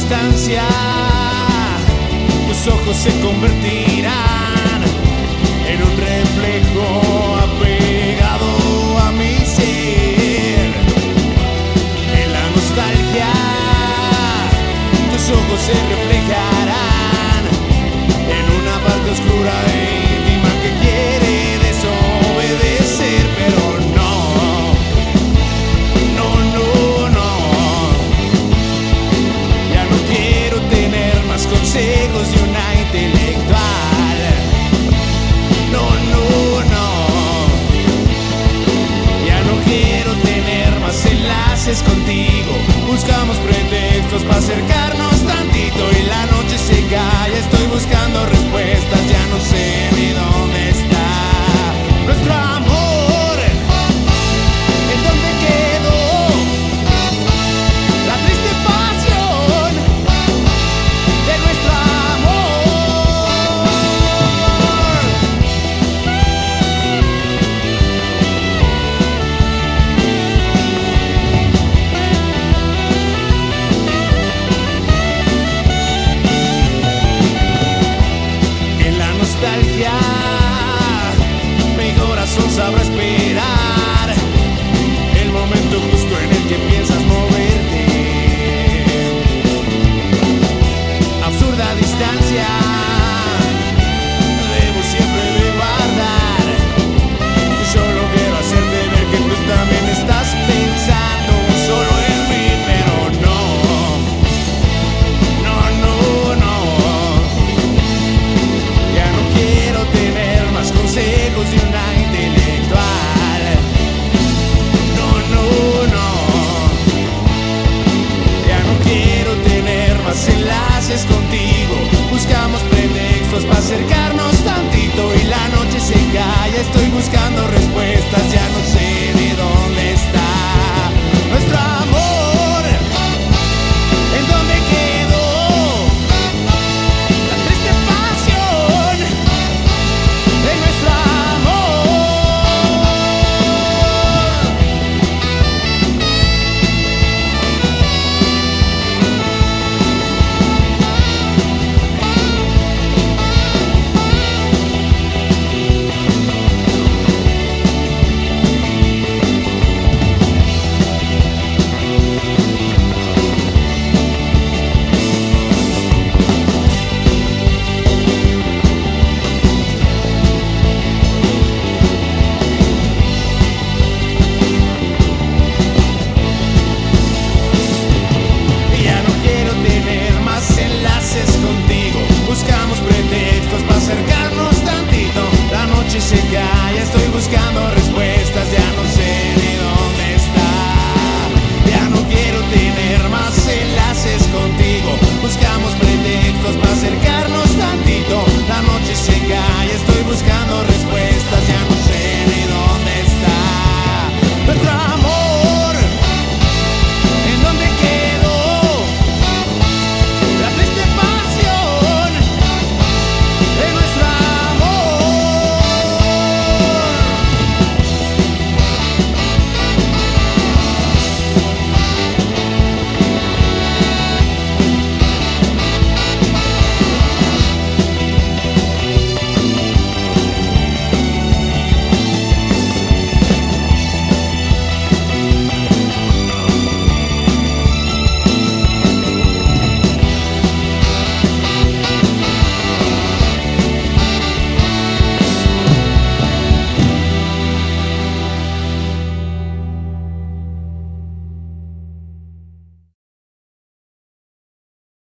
distancia, tus ojos se convertirán en un reflejo apegado a mi ser. En la nostalgia, tus ojos se reflejarán en una parte oscura e íntima que quiere desobedecer, pero no, no, no, no. Ya no quiero tener más consejos de una intelectual. No, no, no. Ya no quiero tener más enlaces contigo. Buscamos pretextos para acercarnos tantito y la noche se calla. Estoy buscando respuestas, ya no sé ni dónde está nuestro amor. ¿En dónde quedó la triste pasión de nuestro nostalgia? Mi corazón sabrá esperar el momento justo en el que piensas moverte. Absurda distancia, debo siempre de guardar. Solo quiero hacerte ver que tú también estás pensando solo en mí, pero no, no, no, no. Ya no quiero tener más consejos de una intelectual. No, no, no. Ya no quiero tener más enlaces contigo.